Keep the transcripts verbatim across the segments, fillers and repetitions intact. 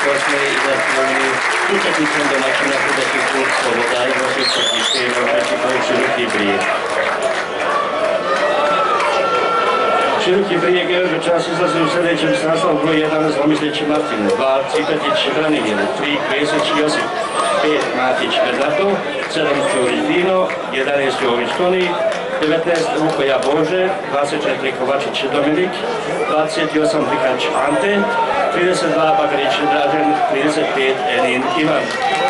osme izaktivni utakmicom domaćina Hrvatski klub Sloboda i Osječki Štejno Prečikov Široki Brijeg. Široki Brijeg je večeras izlazi u sljedećem sastavu broj jedan Zlomislić Martin, dva Cipetić Branimir, tri Kvesić Josip, pet Matić Bernardo, sedam Ćorić Dino, jedanaest Jović Toni, devetnaest Vukoja Bože, dvadeset četiri Kovačić Dominik, dvadeset osam Prikač Ante, trideset dva Bagarić Dražen, trideset pet Enin Ivan.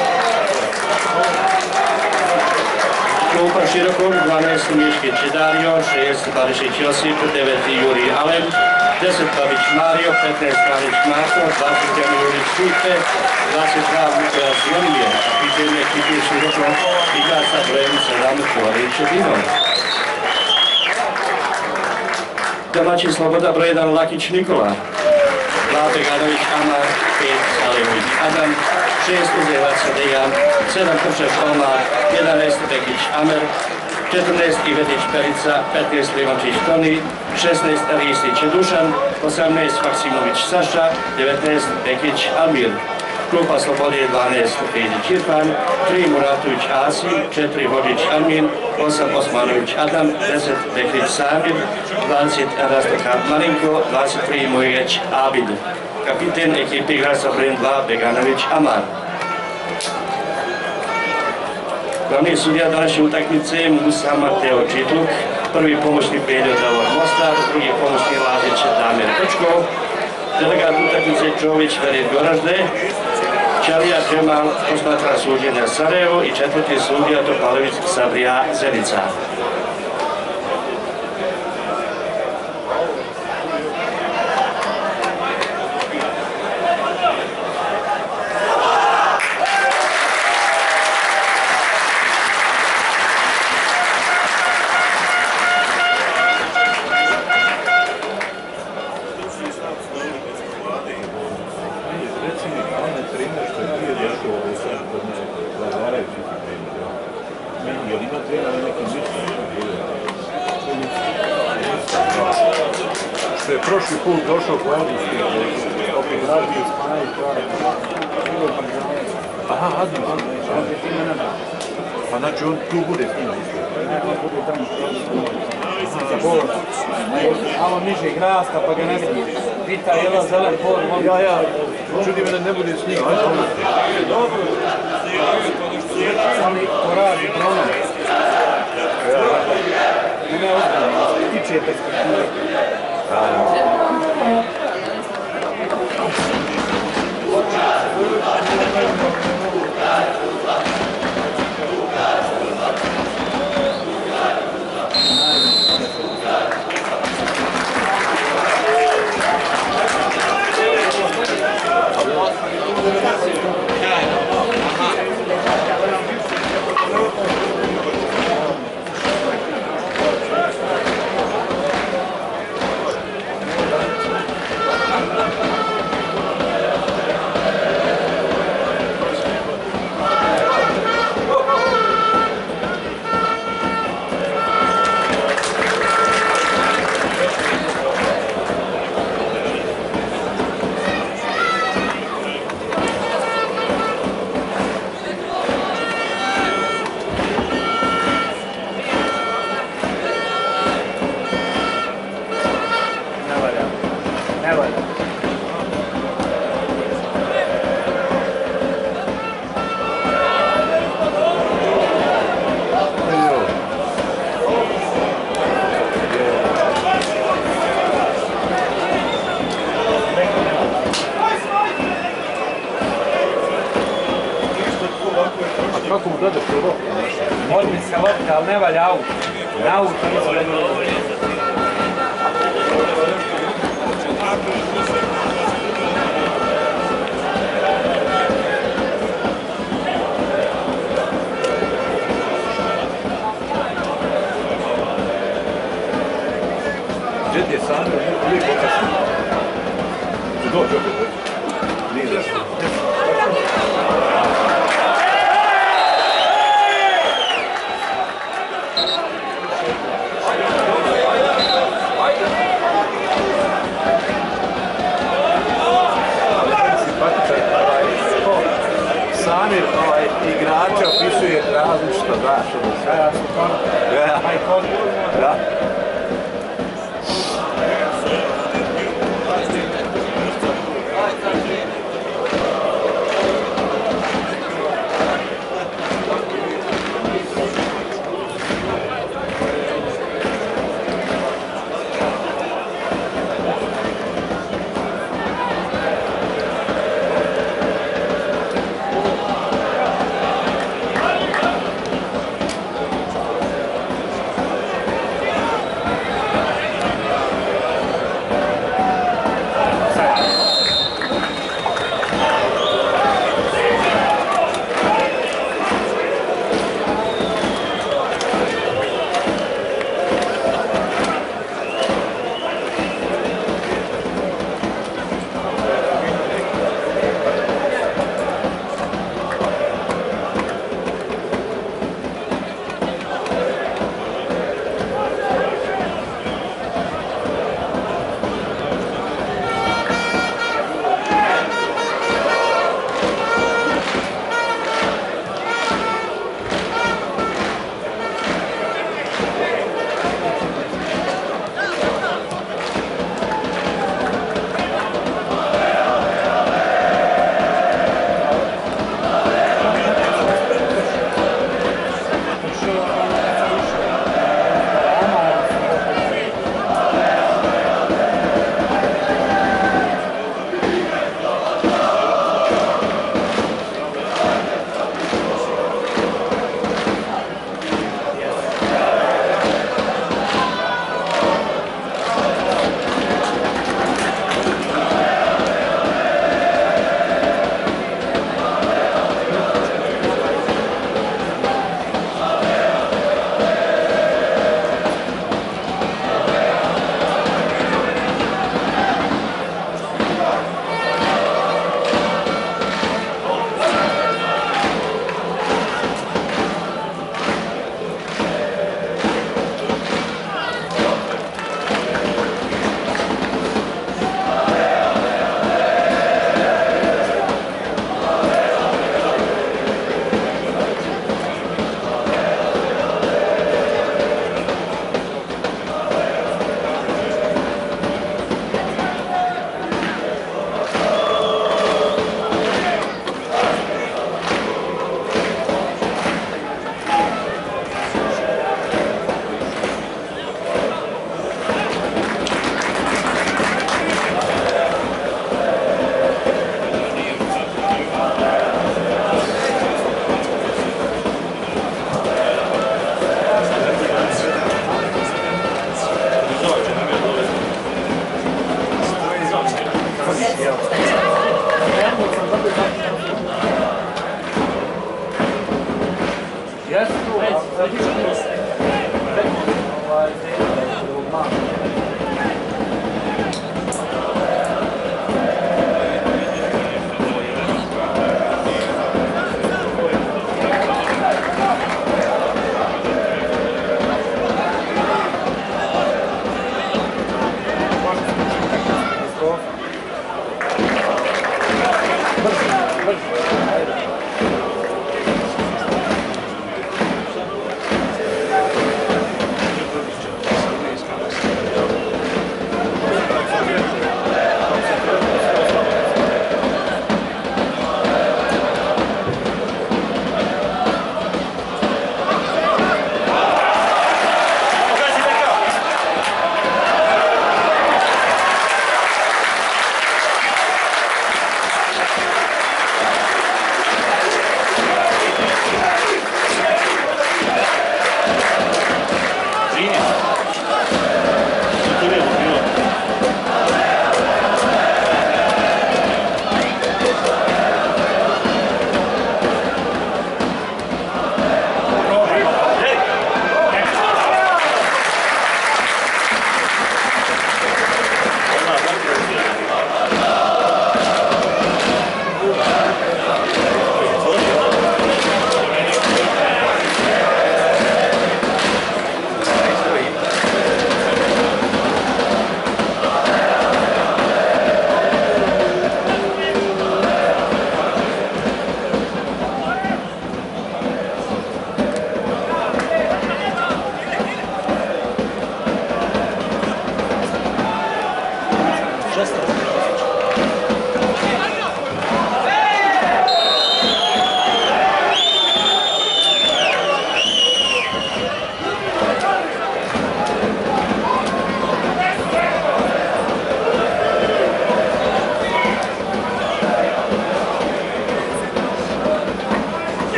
Klupa Širokog, dvanaest Miškić Dario, šest Barišić Josip, devet Juri Alen, deset Babić Mario, petnaest Kalić Marko, dvadeset jedan Jurić Stipe, dvadeset dva Vukojac Jonije, kapitan ekipe Širokog igra sa brojem sedam Korić Dino. Domaći Sloboda broj jedan Lakić Nikola, dva Beganović Amar, pet Salemović Adam, šest Uzevac Dejan, sedam Kršev Omar, jedanaest Bekić Amer, četrnaest Ivetić Perica, petnaest Livančić Toni, šesnaest Ristić Dušan, osamnaest Maksimović Saša, devetnaest Bekić Almir. Klupa Slobode dvanaest Feđić Irfan, tri Muratović Asim, četiri Hođić Armin, osam Osmanović Adam, deset Bekrić Samir, dvadeset Rastoka Marinko, dvadeset tri Mojeć Abid. Kapiten ekipe igra sa brojem dva Beganović Amar. Glavni sudija današnje utakmice Musa Mateo Čitluk, prvi pomoćni Peljo Davor Mostar, drugi pomoćni Ladić Damir Točkov, delegat utakmice Čović Verit Goražde, Čalija Kemal posmatra suđenja Sarajevo i četvrti sudija Topalović Sabrija Zenica. Što je prošli put došao po odlički, opet raditi spaja i to. Aha, Adem, pa znači on tu bude s njima isto. On bude tamo za bol. Malo niže graska pa ga ne vidi. Vita je jedan zelen bol. Ja, ja, čudi me da ne bude s njima. Dobro. Ali to radi pronom. Ne ozbiljno, tiče perspektive. Kako mu dodeš to? Odmi se lopta, ali ne valja aut. Na aut nisu da nije. Džet je sam, uvijek okasno. Dođe opet. Nije zašto. Simpatičan. biće opisuje različito, znaš, ono sve. Ja su konta. Ja. Aj konta. Da.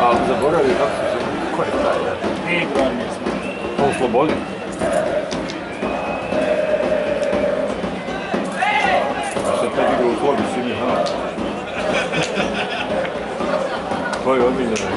Ali zaboravio kako se zove. Ko je taj? Igor, mislim. On slobodi. A sad taj igra u formi Simi Hana. To je odmiljena igra.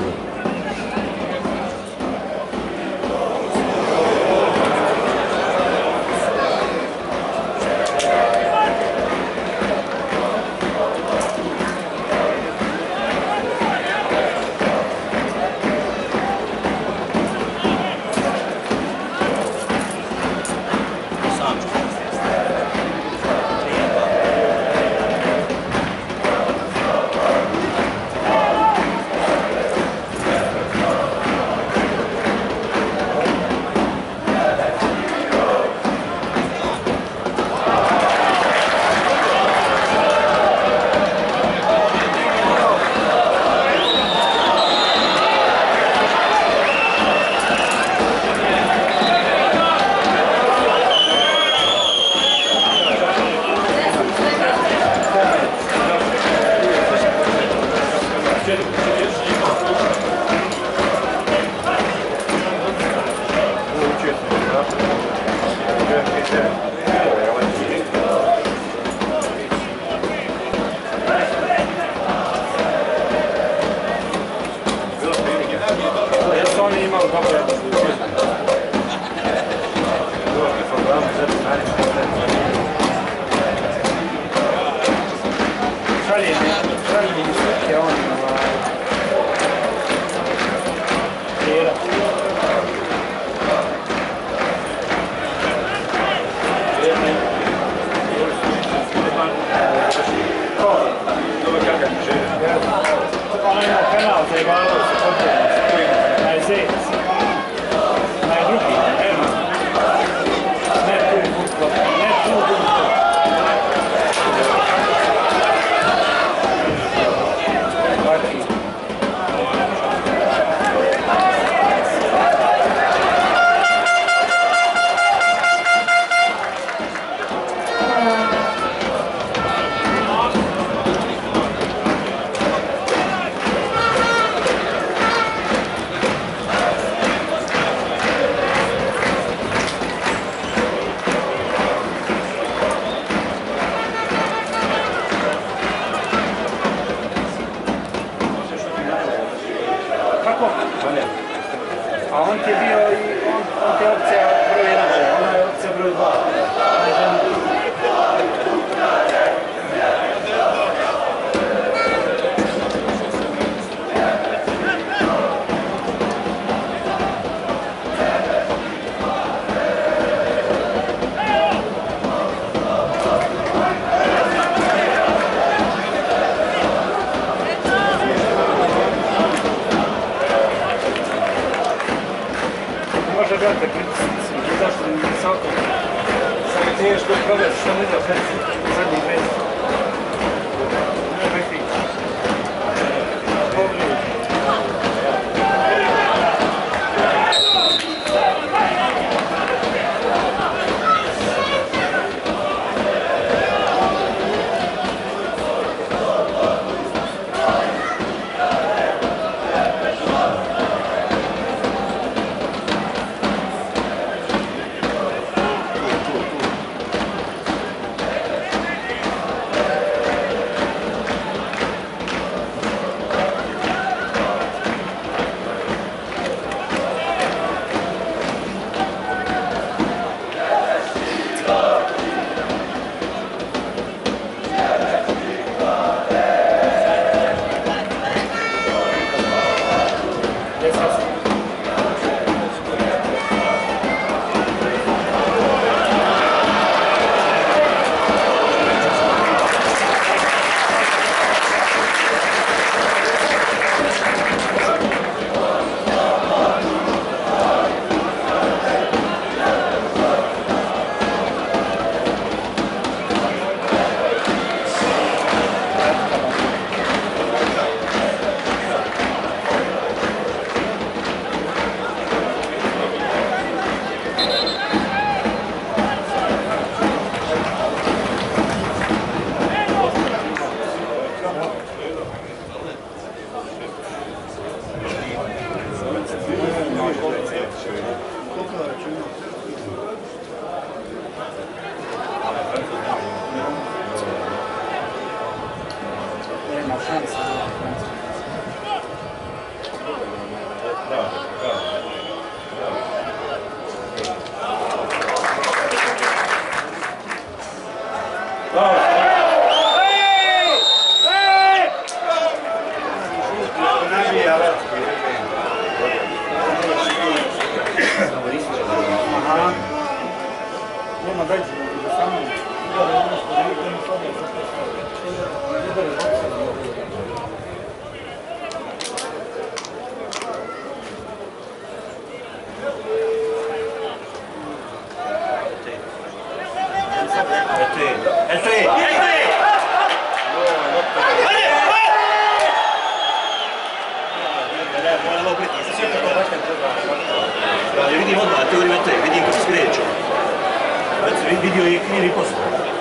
Vidim odmah, te uvijek te, vidim kako se kreću. Vidio je krivi posao.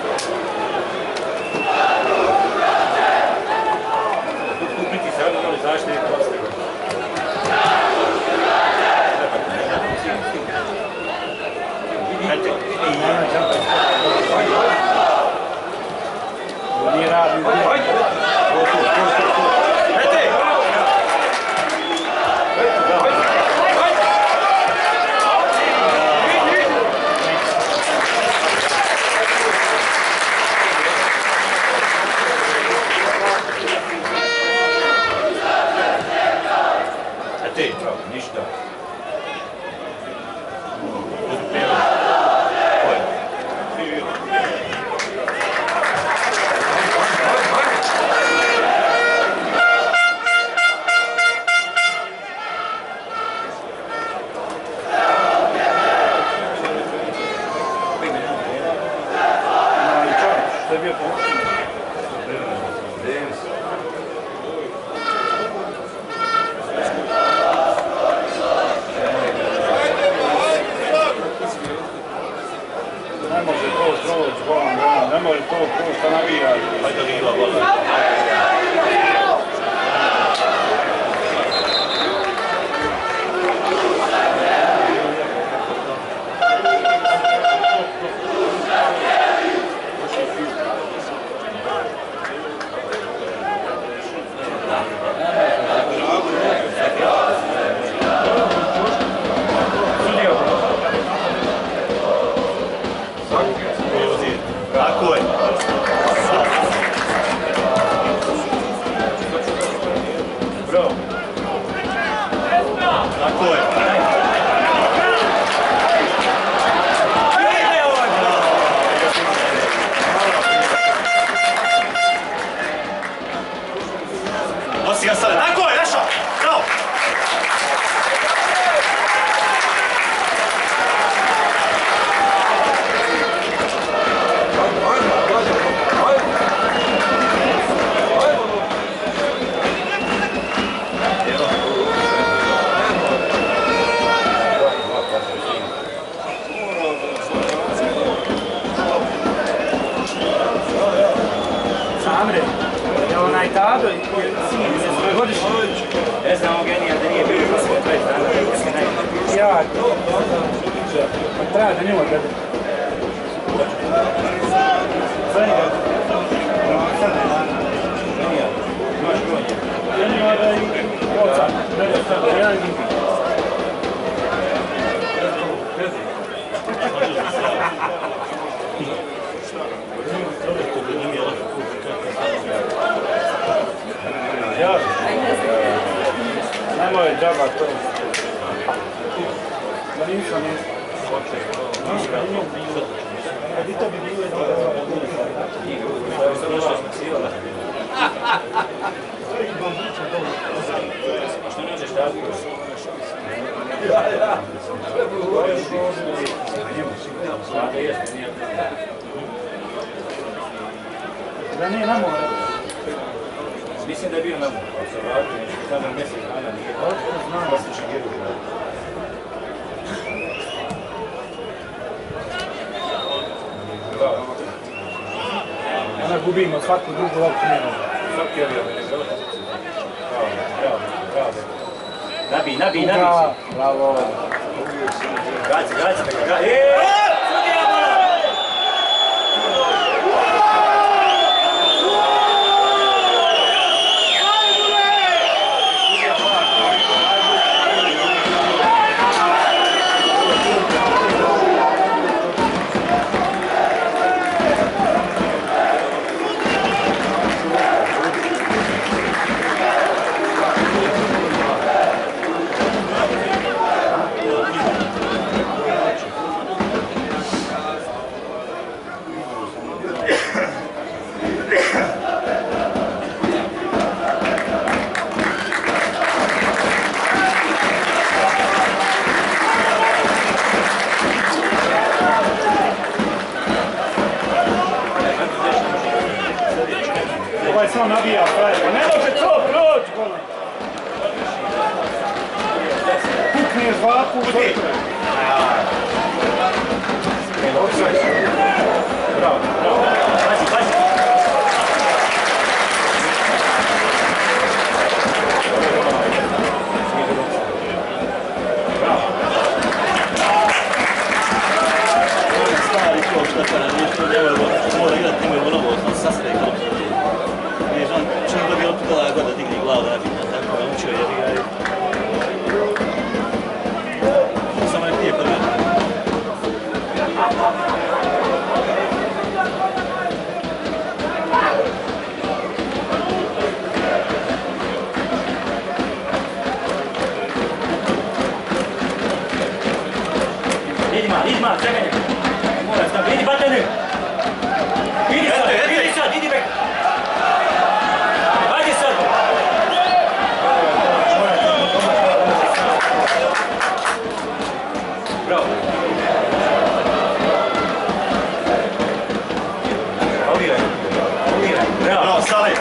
Kupiti se, ali zašto je posao. Nije radi. Ništa. Što je bio pomoćnik? Ne može to ko šta navija. Hajde Lila, vola. Tako je. Bravo. Tako je. Nosi ga sada. Tako je, našao. Bravo. Amre, je onaj Tado i sin se svoje godišnje. Ne znam ovog genija da nije bio za svoj dvadeset dana. Ja, pa treba da njima gleda. Zvani ga. Sad je dana. Genija, imaš broj. Genija da i oca. Da ja njim. Ja, nemoj džaba to. Da nisam nisam. Kad i to bi bilo je dobro. Što ne ćeš tako? Ja, ja. Da nije na more. Mislim da je bio na more, ali se vratio, tamo mjesec dana nije tako. Znam da se čekiru. Ona gubimo svaku drugu loptu njenu. Svaki avion, ne žele. Bravo, bravo, bravo. Nabi, nabi, nabi. Bravo. Gaci, gaci, gaci, gaci. Eee! Ovako u Zojku. Bravo, bravo. Pazi, pazi. Stari to što kada nešto mora igrati imaju vrlo sasvijek. Vidiš, on čim god je otpila god da digni glavu da napita, tako je učio jer ga je... Samo ne pije prvi. Idima, idima, čekaj. Moraš da vidi batene. Idi sad, idi sad, idi bek. Ajde sad. Bravo. Oviraj, oviraj. Bravo. Bravo, Sale.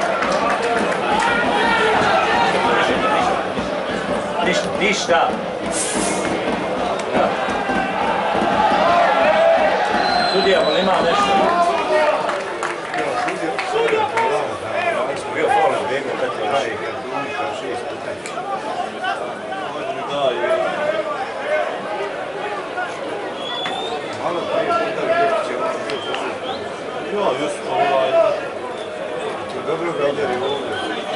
Ništa, ništa. Bravo. Sudija, ali ima nešto. Bio faul na begu, kad je raje, kad je umišao šest puta. Da, je. Malo prije puta gdje će on bio zaslužiti. Ja, just ovaj... Dobro ga udari ovdje.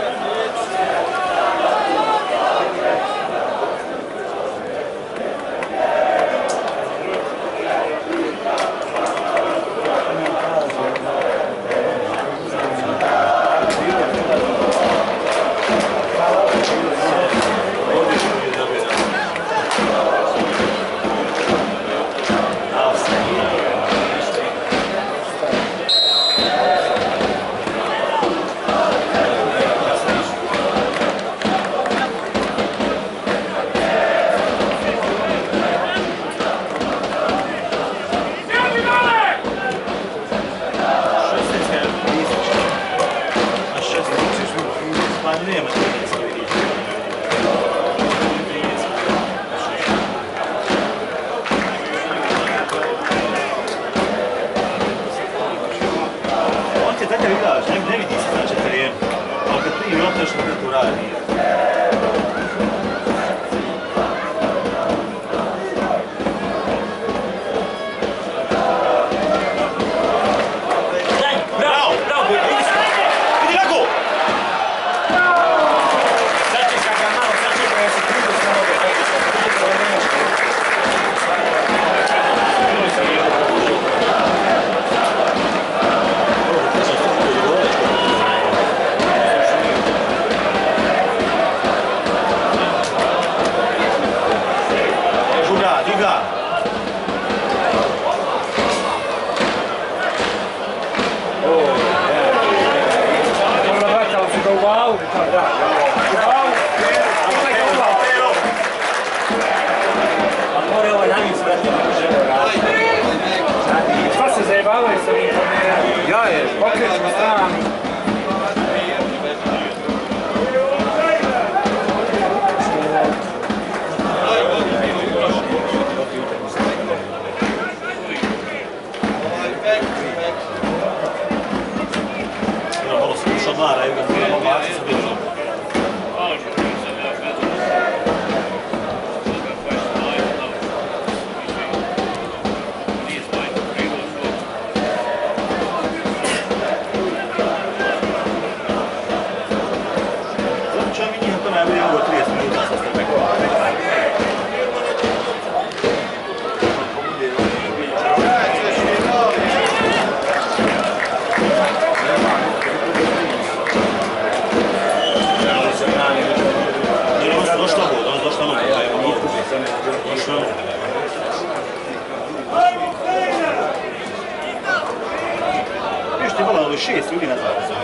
šest ljudi na dvadeset.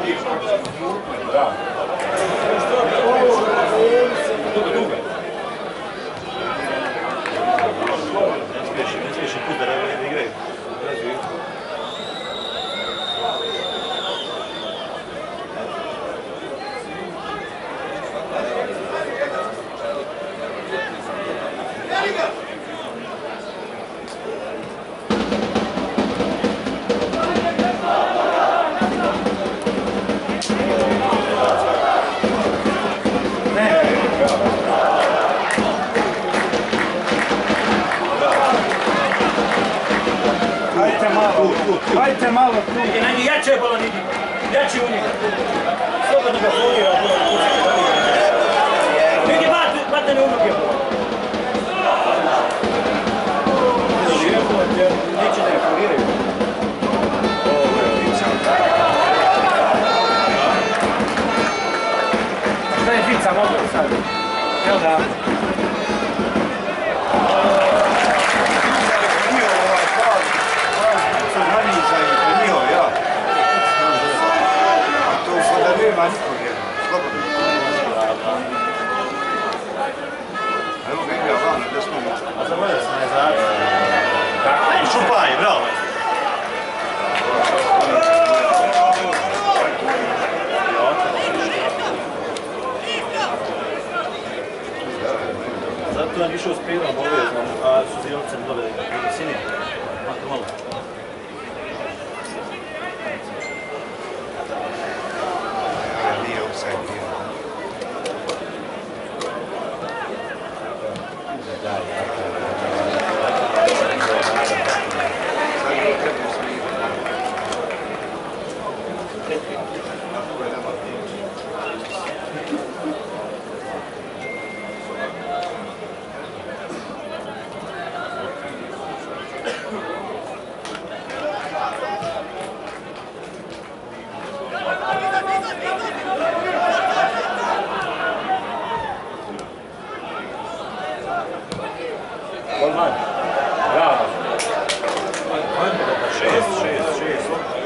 Dugo, dugo. Ne smiješ put da igraju. Hajte malo, hajte malo tu. I na njih jače bolan idi. Jači u njega. Slobodno ga folira. Vidi, bate ne unuke. Neće da je foliraju. Šta je Fica mogla sad? Jel da? Nema nikog jedan, slobodno. Evo ga igra van, gdje smo mi? A zaboravio sam ne završi. Šupaj, bravo. Zato je više uspjeva obavezno, a su zilce dobili u visini. Makar malo. Nije offside bio. Sad je trebao smiriti. Tako je nama bilo. Golman. Bravo. Šest, šest, šest.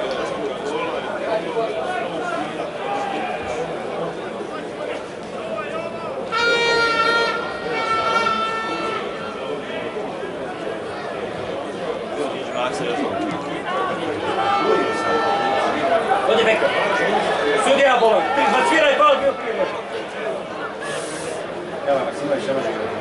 Odi beka. Sudija bolan. Izbaciraj bal bio prije. Evo, Maksimović, ne može igrati.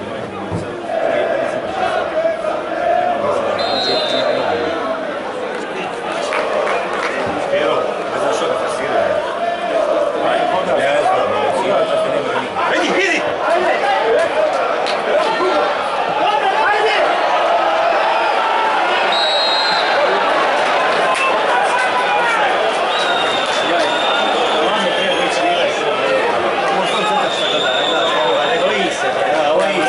Vidi, vidi! Ovo je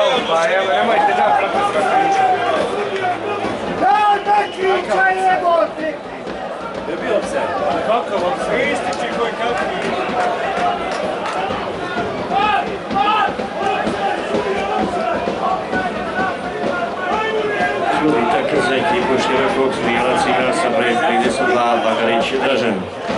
Pa evo, nemojte da protest Da, da kriča jebote! je bio pse. Kakav pse? Ističi koji kako Drugi taker za ekipu Širokog Zmijelac igra sa broj trideset dva Bagarić Dražen.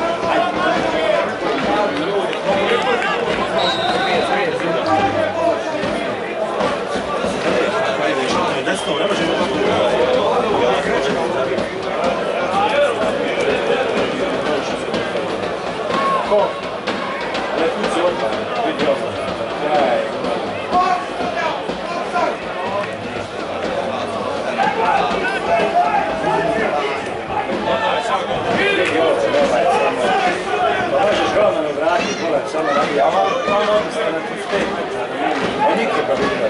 Možeš Romanu vratiti, pola samo radi, a on odnosno na tu stek. On nikog ga vidio.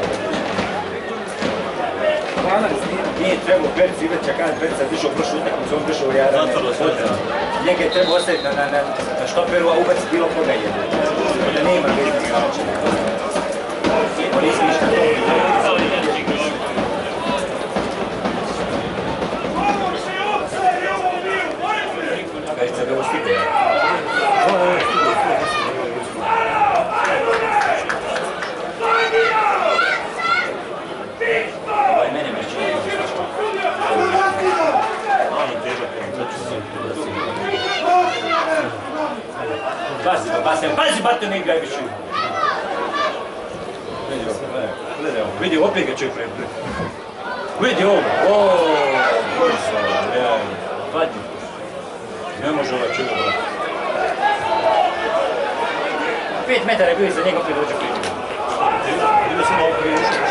Hvanac nije trebao Berci Iveća, kada Berca dišao prošlu utakmicu, on dišao u Jarane. Njega je trebao ostaviti na, na, na, na štoperu, a ubaci bilo koga jedno. Da nema biti igrača. On nisi ništa to. Već se da ovo stigne. Ovaj mene me čini. Pazi, pazi, pazi, bate ne igraj više. Vidi ovo, vidi ovo, opet ga će pre. Vidi ovo, ooo, boži se ovo, realno. Vadi. Ne može ova čuva. Pet metara je bio iza njega, opet dođe prije. Ili sam ovo prije ušao.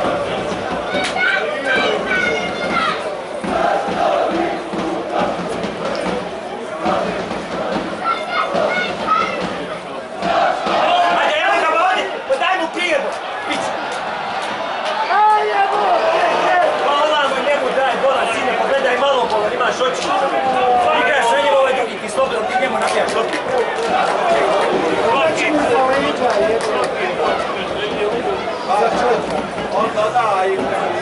Ajde, evo ga ovdje! Podaj mu prijebo! Piće! Hvala mu njemu daj, bola sine, pogledaj malo bola, imaš oči. Igraš na njemu ovaj drugi, ti slobodno, ti njemu nabijaš loptu. Onda da, i...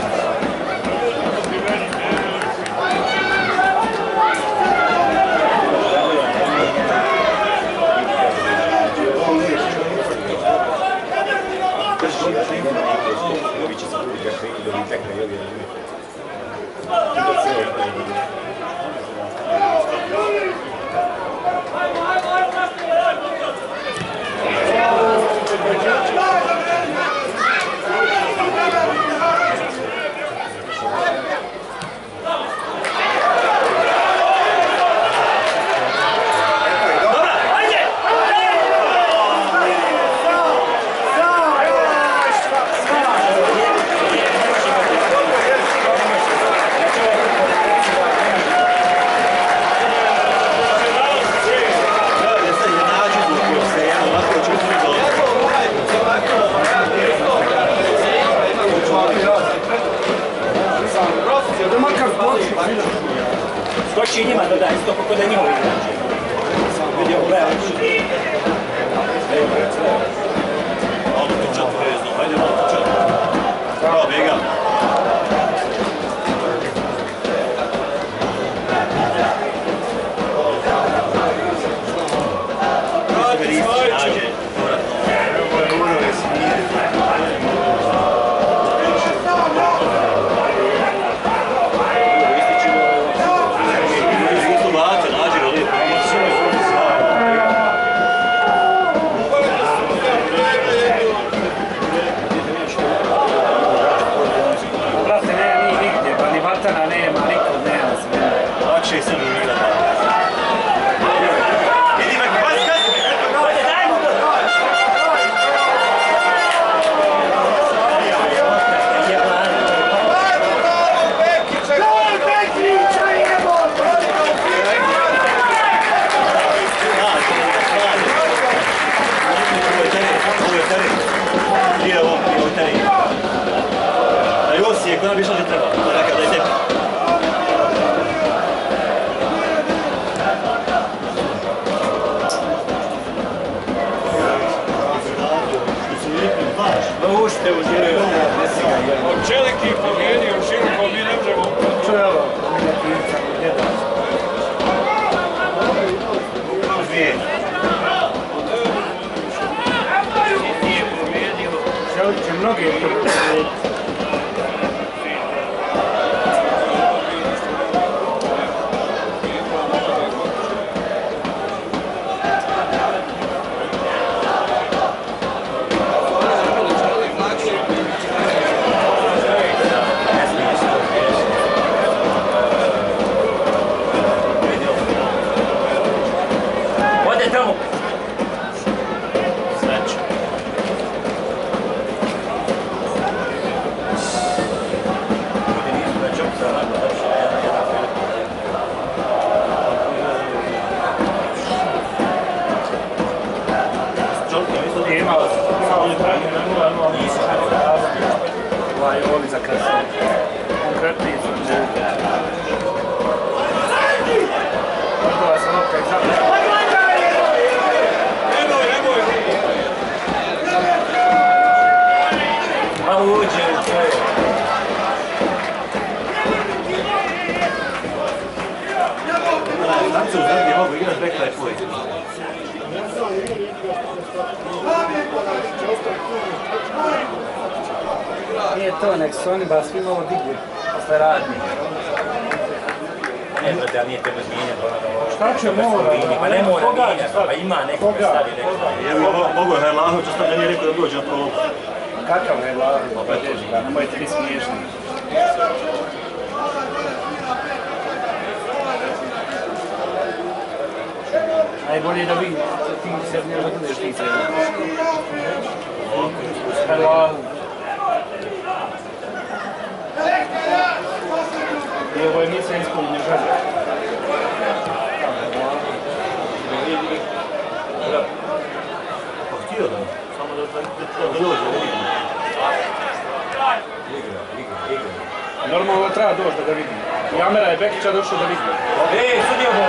Skoči njima da daj, isto kako da njihovi igrači. Vidi ovo, gledaj, ovdje. Evo, recimo. Malo tučat vezno, hajde malo tučat. Bravo, Bega. Vrati svoj ču. Evo je urove smije. Nađi ga lijepo. Čeliki pobjedio, Širko, mi ne možemo upravo. Čelo, Miljativica, jedan. Dvije. Čelik će mnoge pobjediti. Nije to, nek su oni ba svima ovo digli posle radnika. Ne, brate, ali nije tebe zmijenjati ono... Šta će mora? Pa ne mora mijenjati, pa ima neko koji stavi neko. Mogu je Hajlahović, ostavlja nije rekao da dođe na prologu. Kakav Hajlahović? Pa teži ga, nemojte biti smiješni. Najbolje je da vi ti se ne budeš ti treba. Hajlahović. I ovo je misle ispunjenje želje. Pa htio da, samo da dođe, da vidim. Normalno treba doći da ga vidim. I Amera je Bekića došao da vidim. Ej, sudio bol!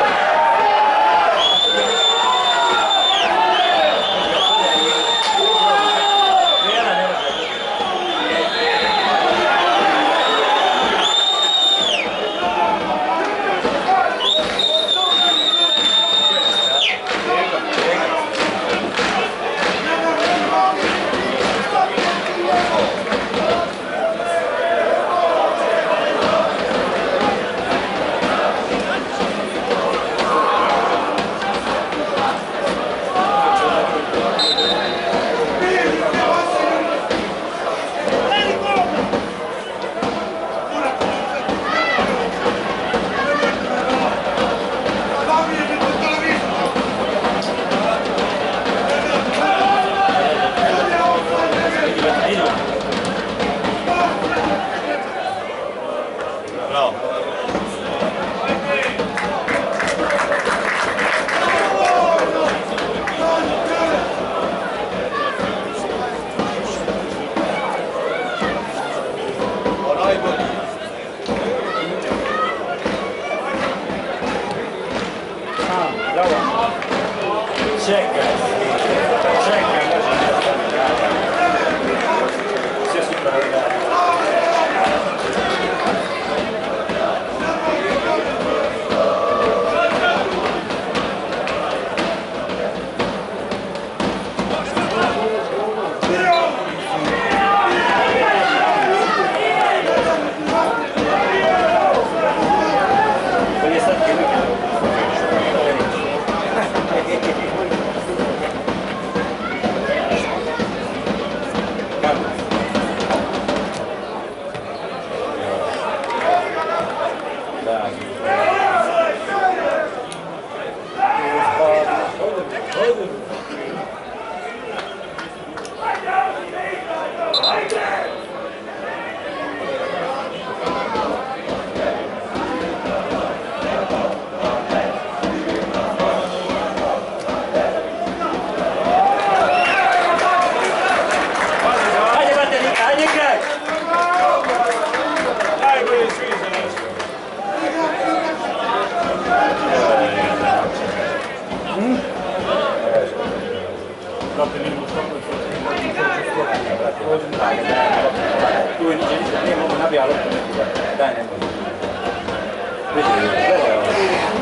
nabija loptu neki da daj ne može. Vidi, gledaj ovo.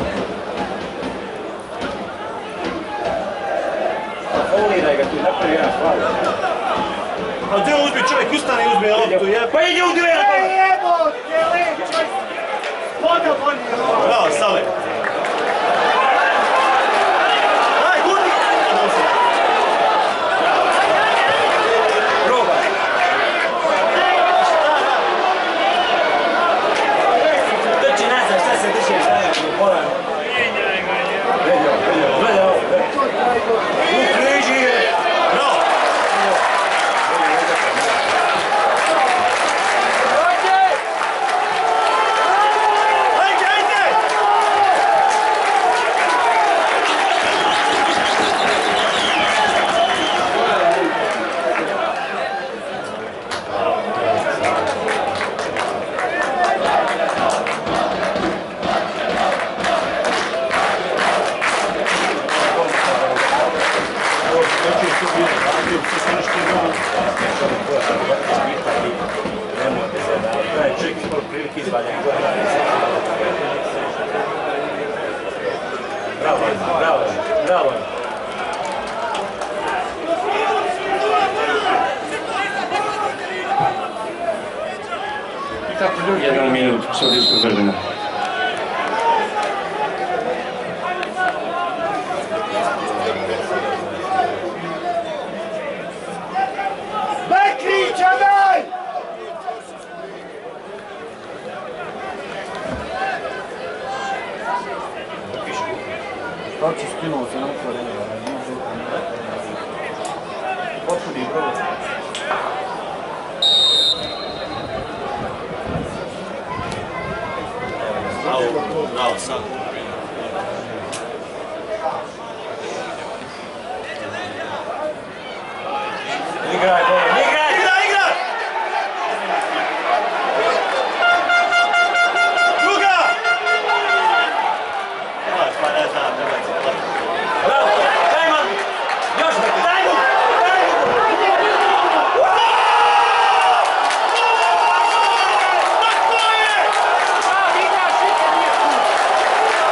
Fauliraj ga tu, napravi jedan faul. A gdje uzme čovjek, ustane i uzme loptu, je? Pa ide u duel! Bravo, Sale. Aj, gurni! Probaj! Trči nazad, šta se držiš, šta je tu, polano? Gledaj ovo, gledaj ovo, gledaj ovo. U križi je! Bravo! Ajde, ajde! Nemojte se da, to je čovjek skoro prilike izvaljen. Bravo, bravo, bravo. Jedan minut sudijskog vremena. Znači skinuo se na otvoreno, ne može otvoriti broj. Bravo, bravo, sad. Igraj, Bojan, igraj! Igra, igra! Druga! Pa ne znam, treba se plati. Bravo, daj man! Još me, daj mu! Daj mu! Tako je!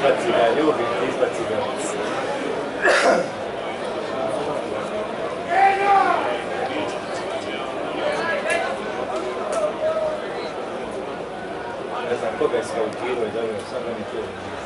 Izbaci ga, ljubim ti, izbaci ga. Ne znam koga je skautirao i dobro, sad nam je tu.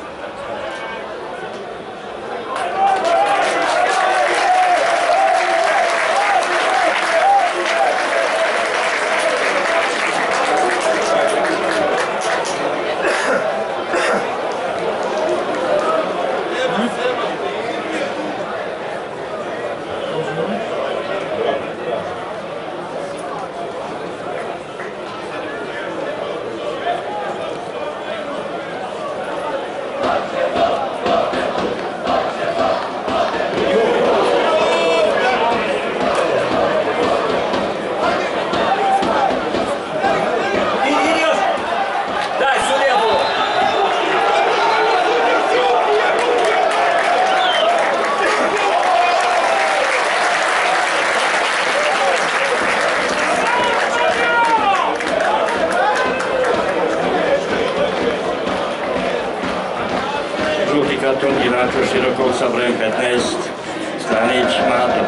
karton ináčo širokou sa brojem pätnásť, Stranič Máto.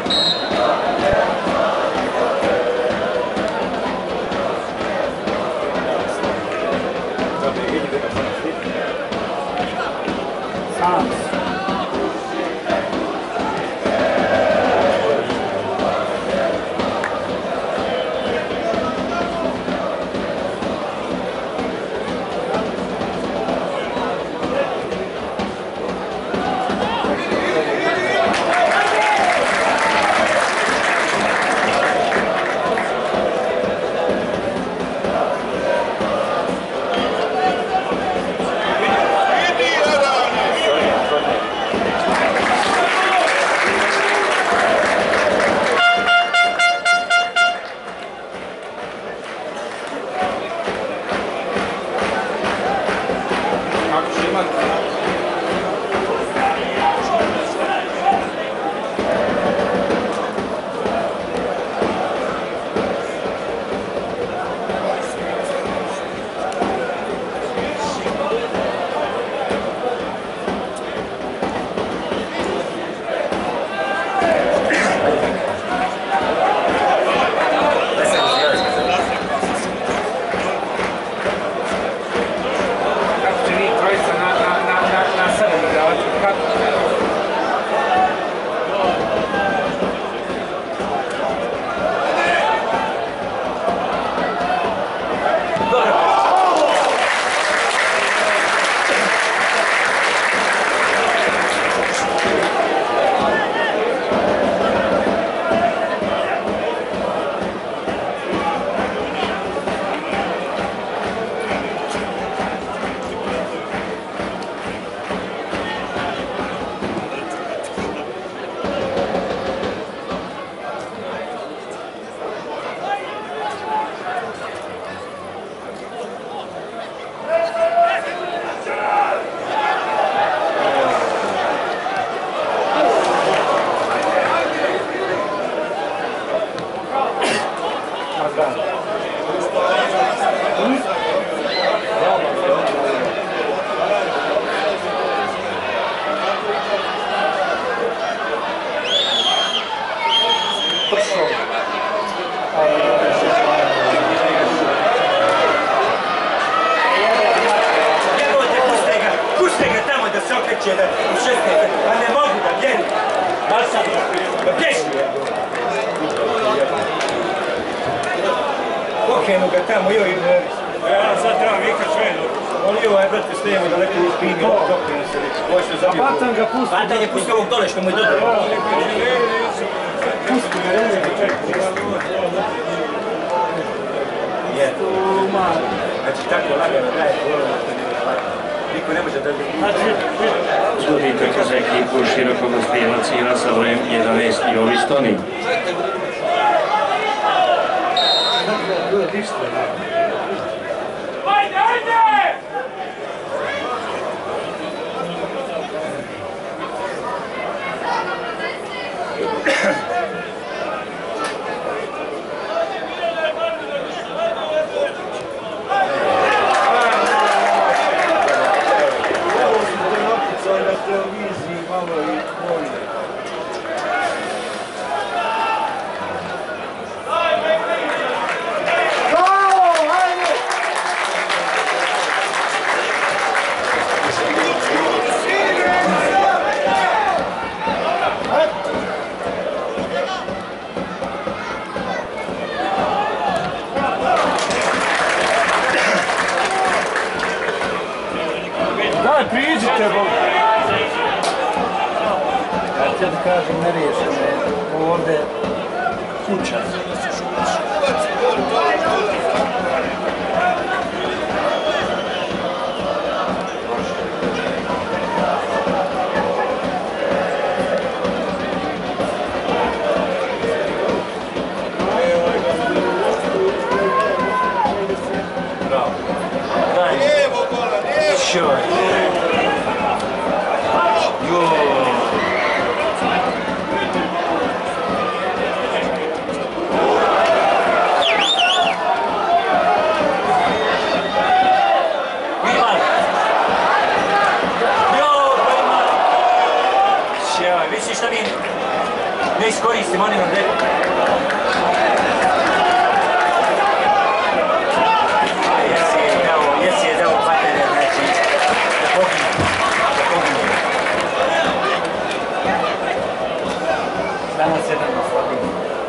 Pokrenu ga tamo, joj i ne... Ja sad trebam vikat sve jedno. On joj, brate, stojimo daleko u spini, pokrenu se reći. Ovo što zabio. Batan ga pusti. Batan je pusti ovog dole što mu je dobro. Pusti ga, ne ga čekaj. Je. Znači, tako lagano daje golo, niko ne može da li... Sudite za ekipu širokog strijelac igra sa brojem jedanaest Jovi Stoni. Ajde, ajde! priđite, bo. Ja ti da kažem, neriješeno je ovdje kuća. Misliš šta mi ne iskoristimo oni nam deku? Jesi je dao, jesi je dao partner, znači, da pogine, da pogine. Danas jedan na slabiji.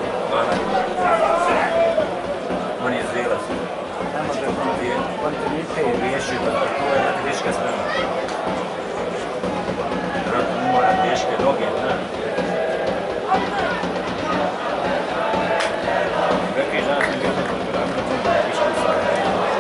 On je zrelac. Ne može kontinuitet. Riješio da to je viška sprema. Vjerojatno mora teške noge, da. Veliki danas ne vjerujem da je viška sprema.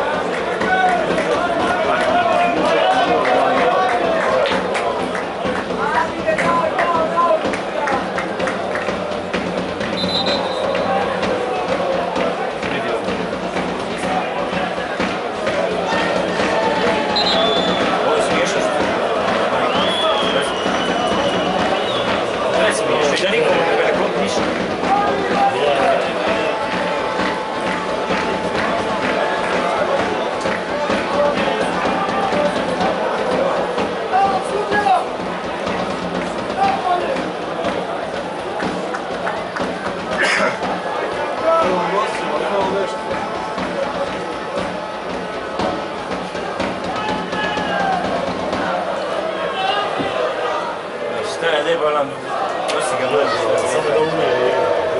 Šta je lijepo nam, nosi ga mlađe. Samo da umije.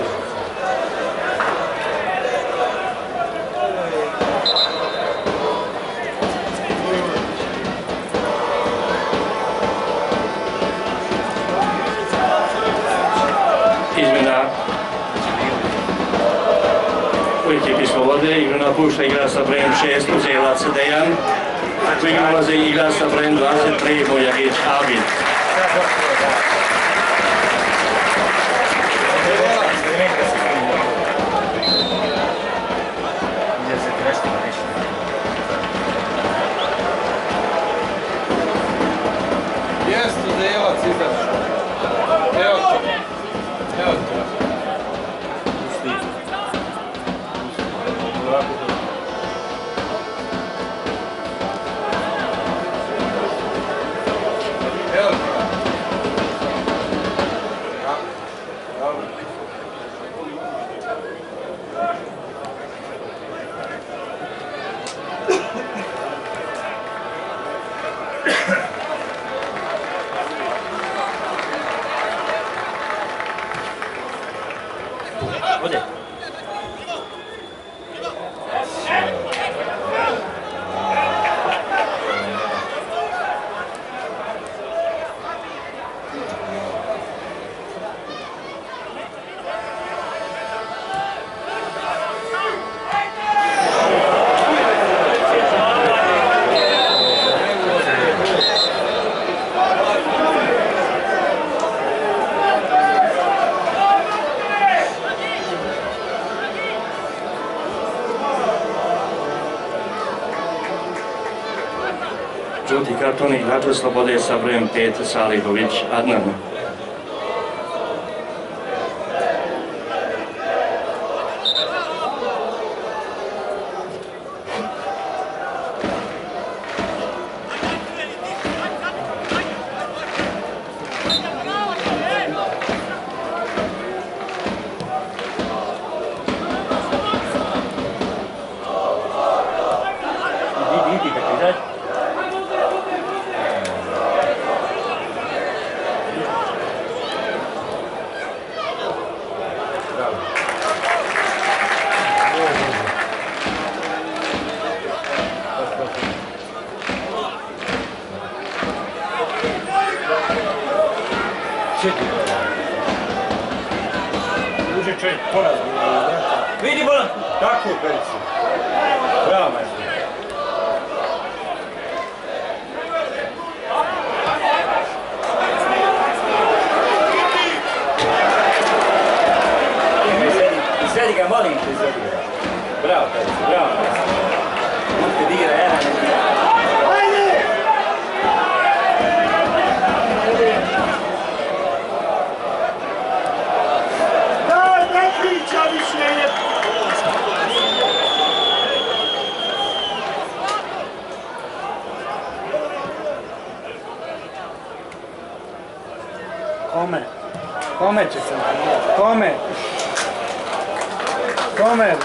Izmjena u ekipi Slobode, igru napušta igra sa brojem šest Uzelac Dejan, u igru ulaze igra sa brojem dvadeset tri Bojagić Abid. Jest Uzelac izašao. Evo to. Evo to. Evo to. Ode. Žuti karton igrača Slobode sa brojem pet Salihović Adnan. Idi, idi, da ti dađe. Četiri. Uđe čovjek poraz. Vidi bolan! Tako je, Pericu. Bravo, majstor. Izvedi ga, molim te, izvedi ga. Bravo, Pericu, bravo, Pericu. Te digra, ja. Daj, ne priča više je! Kome? Kome će se nabijati? Kome? Kome?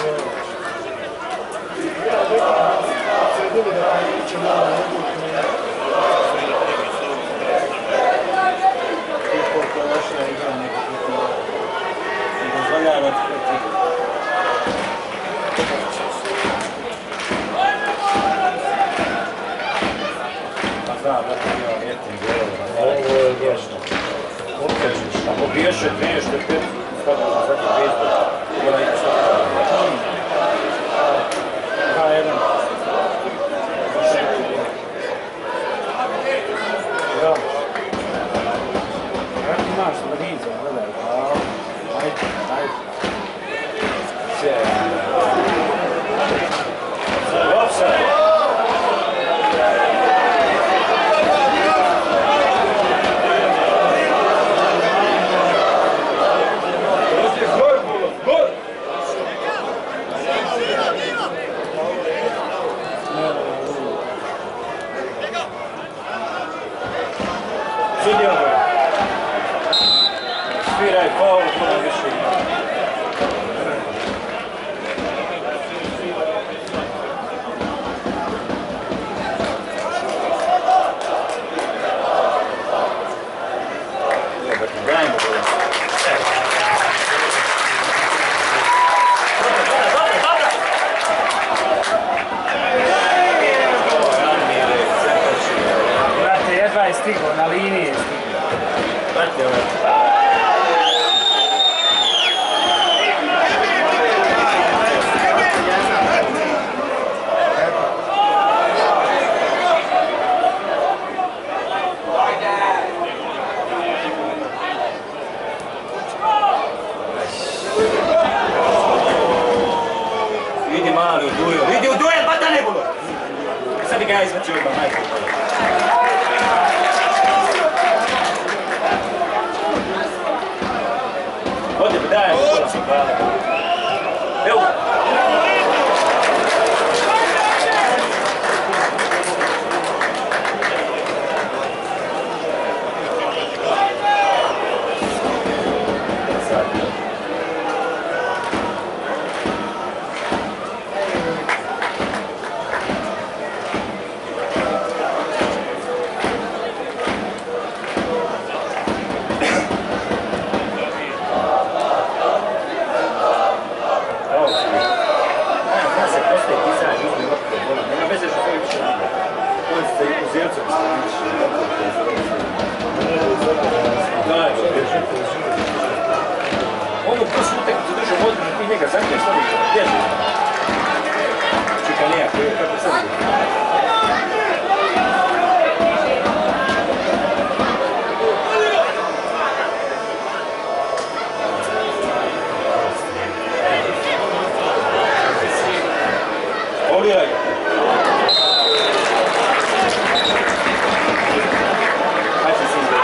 Pa znam, da ti imam vjetim djelom. Ovo je vječno. Ako biješ je treneš, to je pet, stavno za svaki pet, bila ide svaki. dva jedan. Bravo. Kako imaš Lorenzo, gledaj. Ajde, ajde. Sve. Offside. Sudija ga. Sviraj faul, ko nam više ima. Dajmo ga. Brate, jedva je stiglo, na liniji je stiglo. Brate, ovaj. Vidi mali u duel, vidi u duel, bata ne budu! Sad bi ga ja izvačio odmah, majko. Ode, daj, pola sam hvala. Evo! Ono prošli utakmicu držao vodu i ti njega zamiješ, što mi bježi. Čika nijak, kako sad je. Oliraj ga. Hajde si izgleda.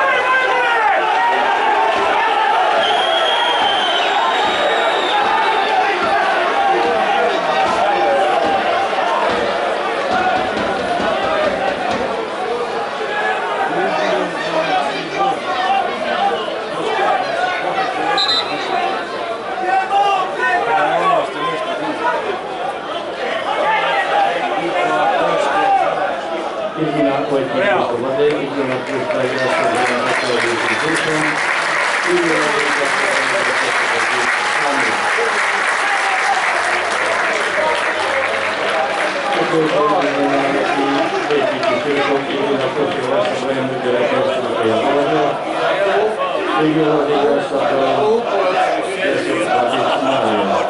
Jedina pojedinka vode, jedina pušta i raspodina na svojoj institucijom i jedina Odigrao sa deset Mario.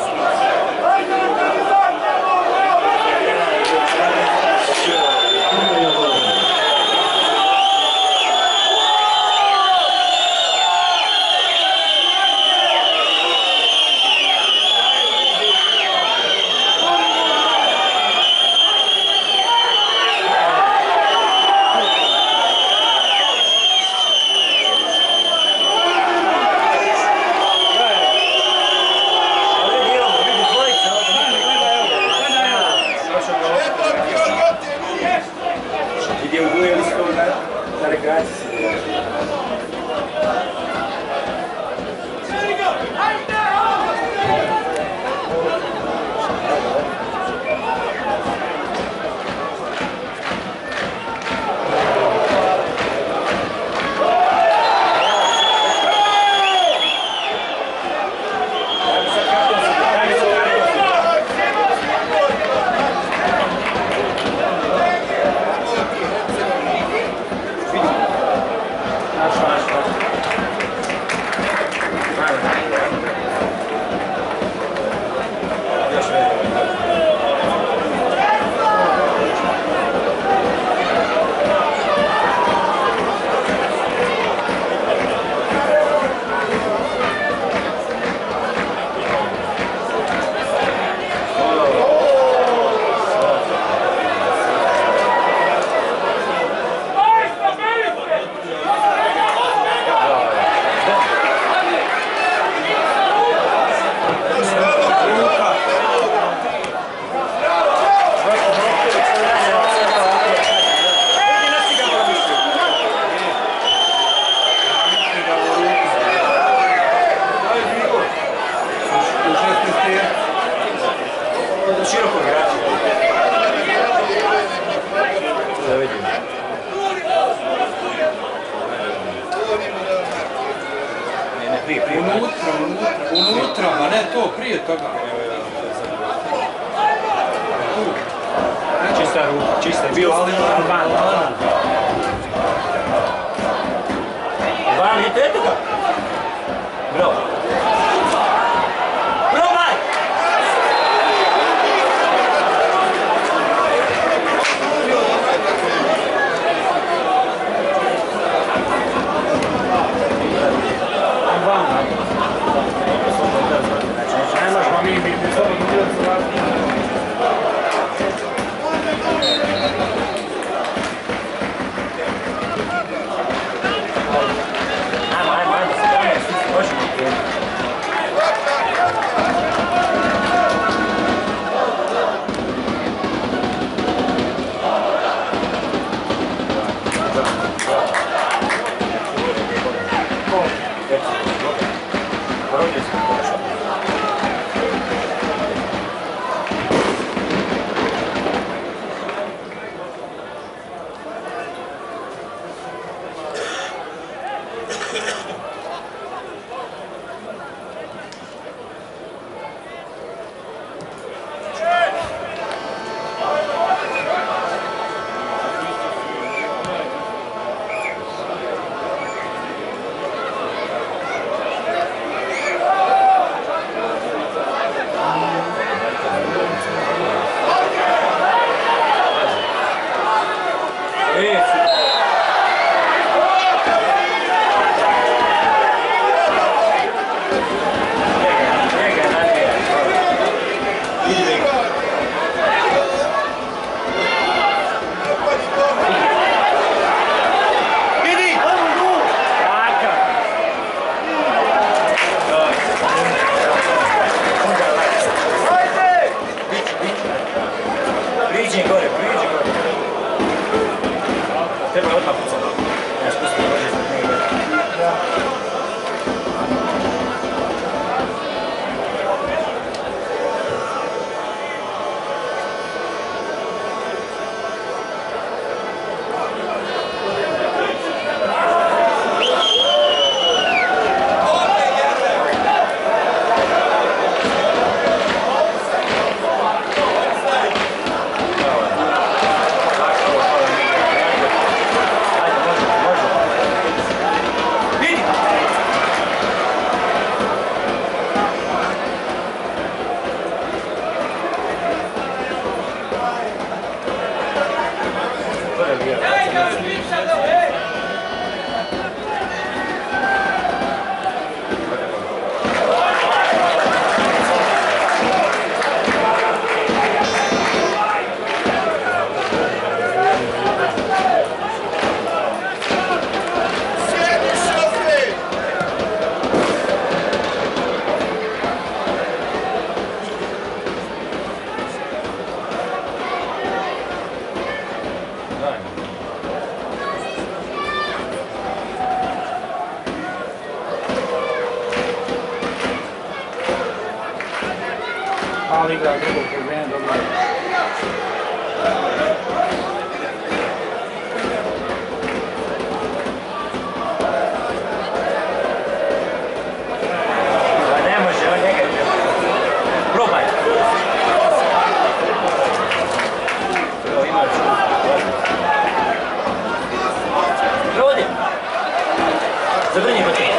Gdje u Duje listo na, na rekreaciji se gledaju. Široko igrači. Da vidim. Ne, ne, prije, prije. Unutra, unutra, unutra, ma ne to, prije toga. Čista ruka, čista, bio Alban. Alban, vidite eto ga? Bravo. Ajmo, ajmo, ajmo. Malo igra drugo problema, dobro. Ne može, on njega ide. Probaj. Evo ima čuva. Provodi. Zavrni go ti.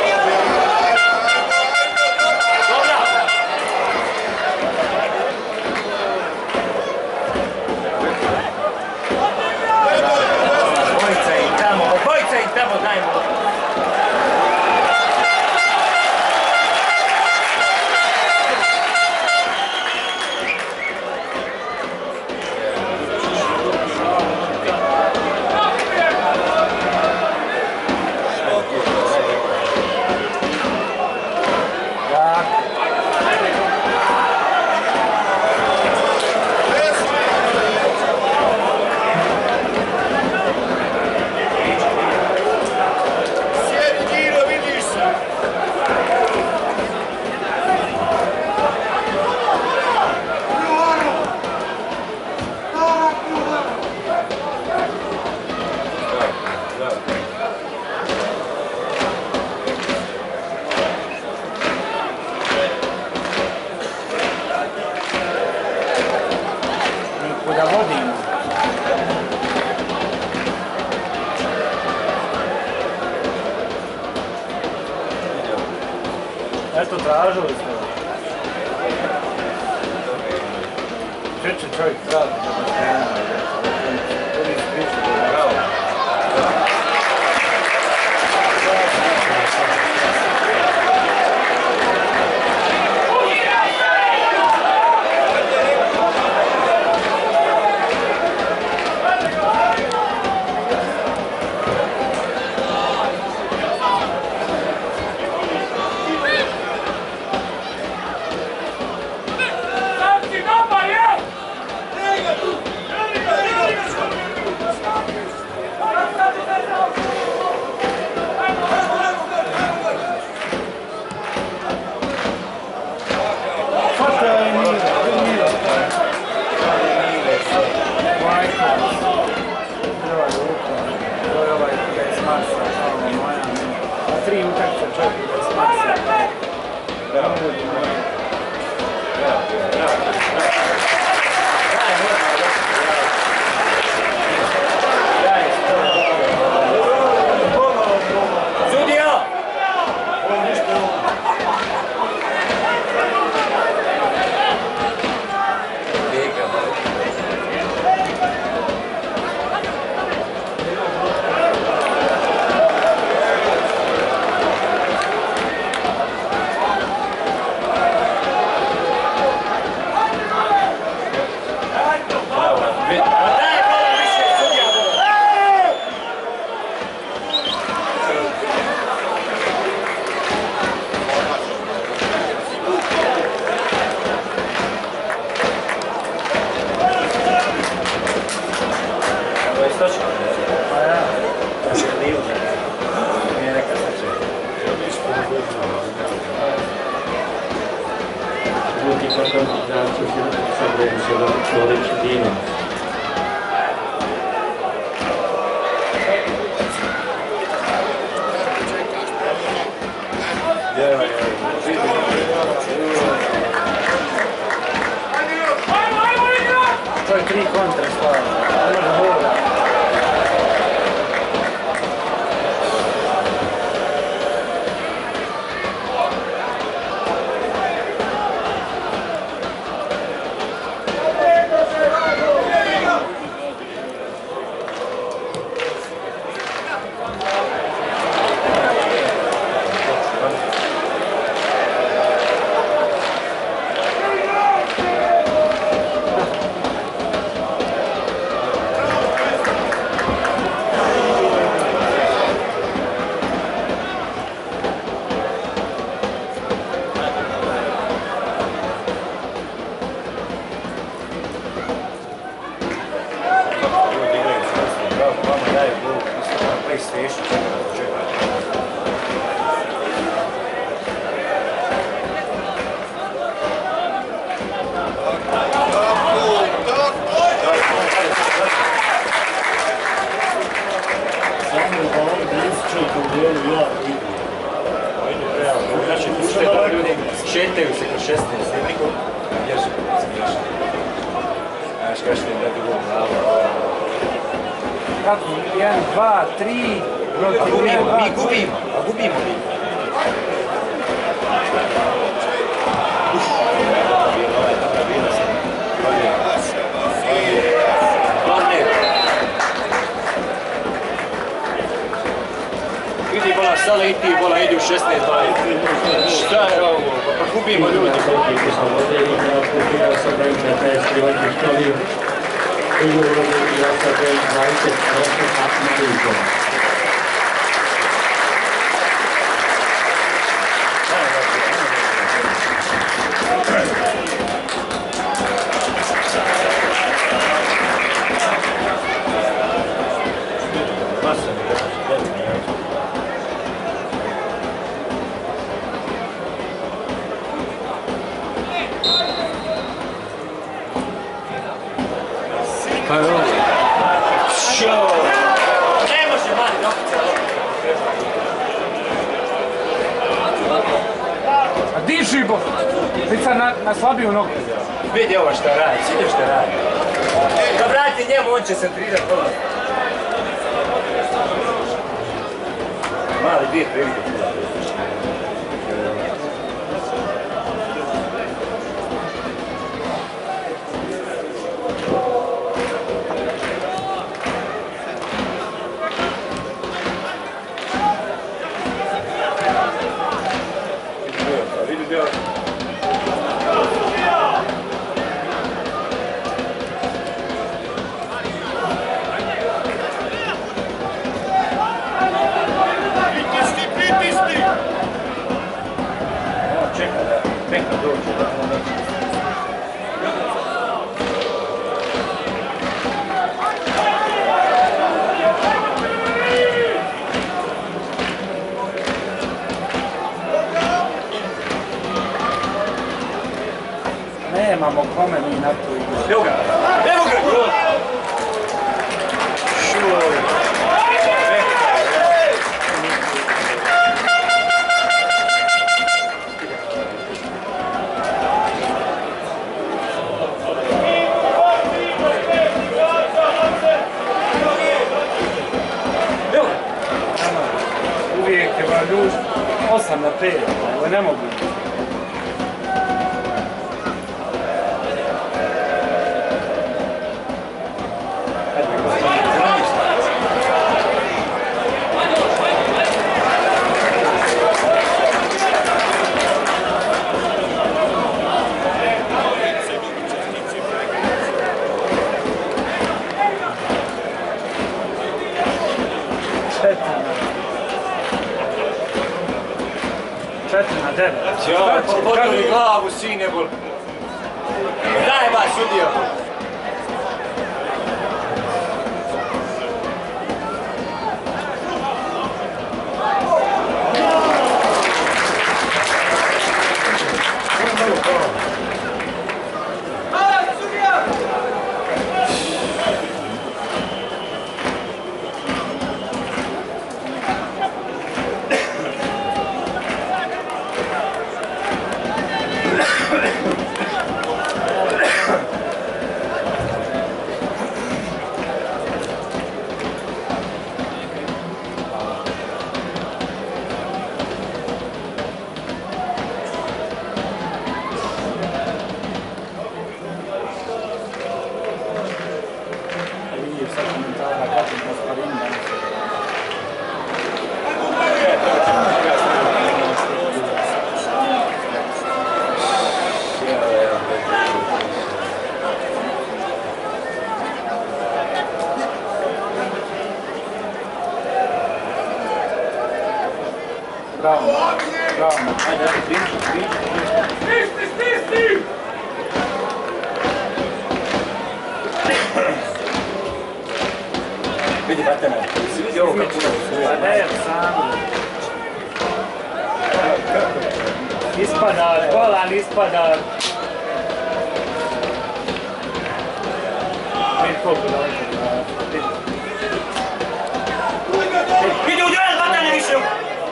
Eto, tražili ste. Čeče čovjek traži da vas nema. To mi spriču da je bravo. To je tri kontra stvarno. Znači, puštaju da ljudi šetaju se kroz šesnaest, jer niko bježi, smiješno. Znaš, kašli im dati gol glava. Kako? jedan, dva, tri, A protiv gubimo, jedan, dva, mi gubimo, a gubimo mi. Vidi bola Sala i ti bola idi u šesnaest dva. Šta je ovo? Pa gubimo ljudi. Pa je ovo. Šo! Ne može mali dopica. A diži bo! Ti sad na, na slabiju nogu. Vidi ovo šta radi, vidi šta radi. Da vrati njemu, on će se trirat toga. Mali dvije prilike. Nemamo kome mi na tu igru. Evo ga! Evo ga! Šuj! Uvijek je valjuš osam na pet, ovo ne mogu. Četiri na devet. Ja, pogotovi glavu, sine, bol. Daj ba, sudio. Bravo, bravo. Ajde, priči, priči, Stisni, stisni! Vidi Batana, si vidi ovo kako puno. A ne, sam. Ispadar, bolan ispadar. Vidi u duel Batane više!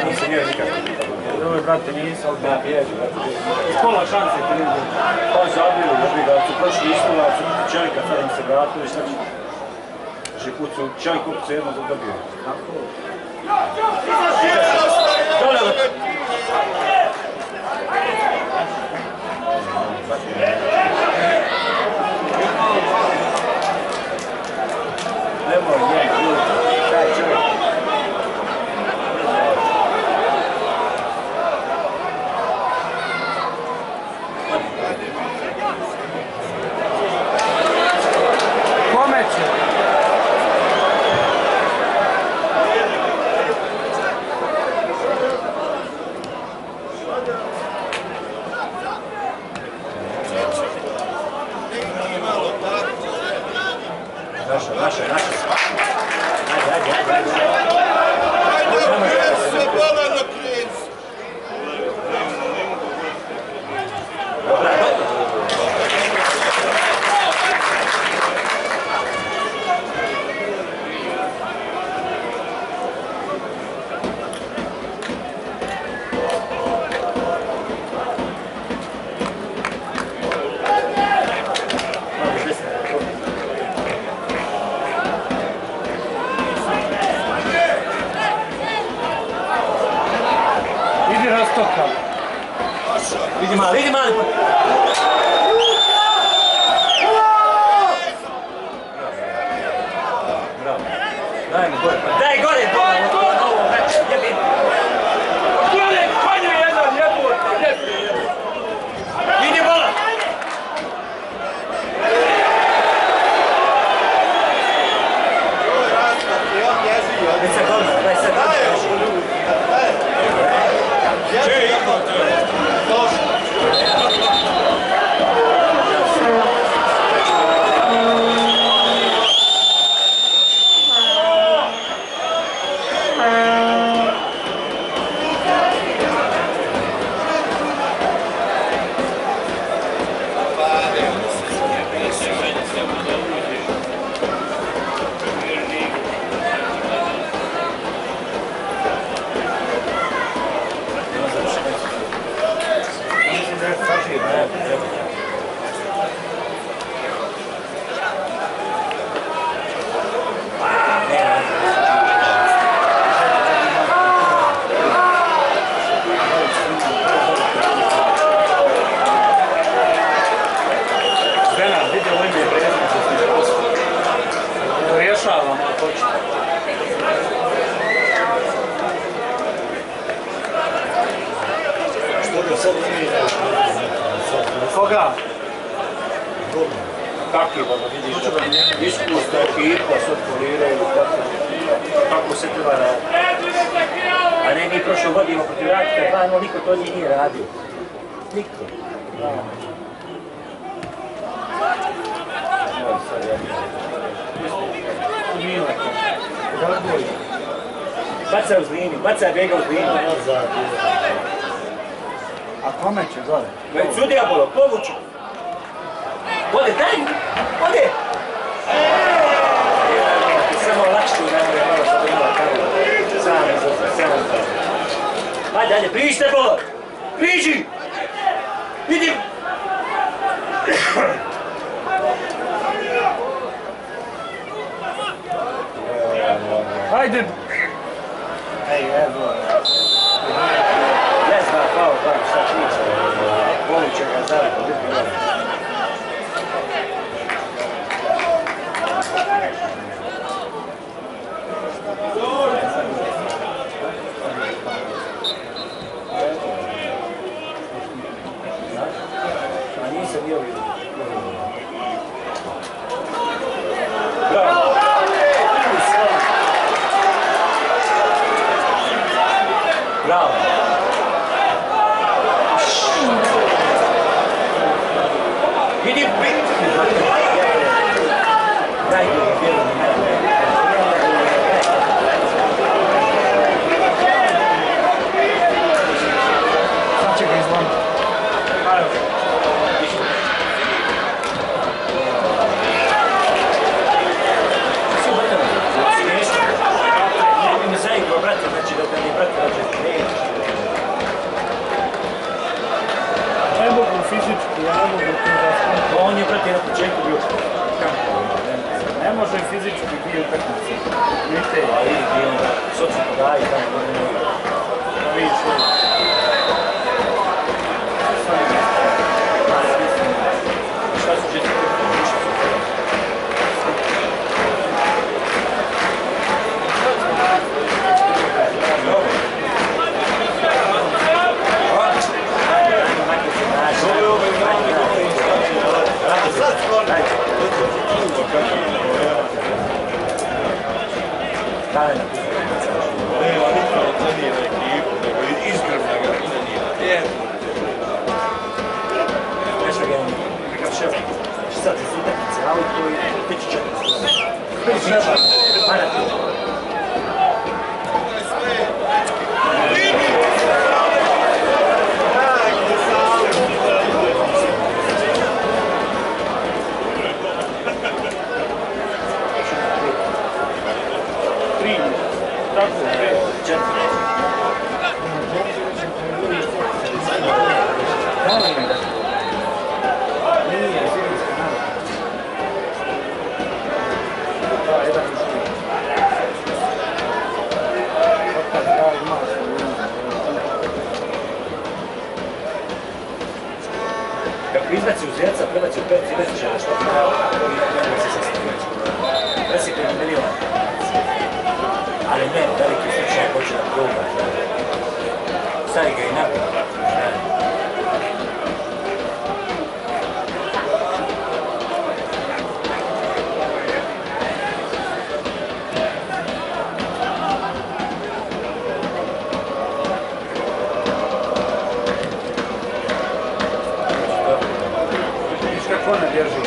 nisam bio nikako. Dobro, brate, nisam, ali Da, bježi, brate. iz pola šanse ti ne znam. Pa zabili, jebi ga, su prošli istola, su čelika, sad im se vratili, šta će? Že put su čelik opet se jedno zadobio. Dole, nemoj, ne, ljudi, taj čovjek. Kome će? Naša, naša, naša. Ajde, ajde, ajde. Sve bola na krijence. Idi Rastoka. Vidi mali, vidi mali. Bravo. Daj mi gore. Daj gore, gore. Ovo, već, jebi. Gore, konju jedan, jebu, jebi. Vidi bola. Već se gore, daj se gore. Rješavam, ako hoćete. Što ga sad nije? Koga? Kakvi, baba, vidiš da iskusna ekipa sad poliraju, tako, tako se treba raditi. A ne, mi prošlo godinu protiv Radika, gledamo, niko to njih nije radio. Niko. Bacaj uz liniju, bacaj bjega uz liniju. A kome će gore? Već sudija bolo, povuću. Ode, daj! Ode! Samo lakše u nemoj, malo što ima tamo. Sam izlazi, sam izlazi. Hajde, hajde, priđite bolo! Priđi! Vidim! Hajde! Ej, evo. Ne zna, kao, kao, šta priča. Bolu će ga zaviti, biti dobro. A nisam bio vidio. Bravo! Bravo! Vidi, vidi! Daj mi bijelo na mene. Sad će ga izlomiti. Smiješno. Ne bi me zaigao, brate, znači da mi brate dođe. treba. Mana ti. Tri. Tako, pet. Četiri. Nije, zimska nama. Da, jedan još nije. Otak daj masno. Kako izbaci u zjerca, prebaci u pet, izbaci će nešto pravo, kako i ne se sastavljati. Presipe na milion. Ali ne, veliki slučaj hoće da proba. Stavi ga i nakon. Viš kako ona bježi.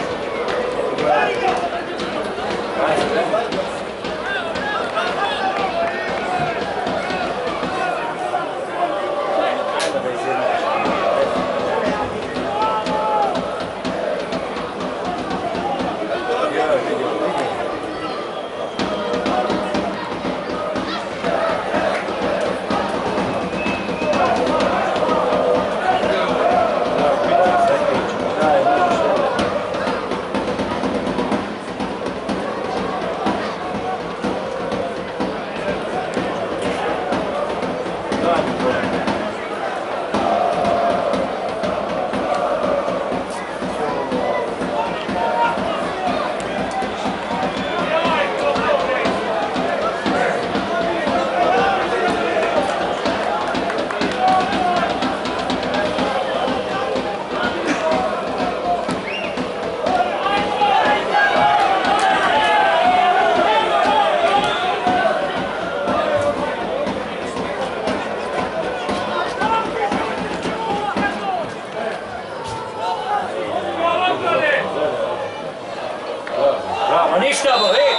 Bravo, ništa bo, ej!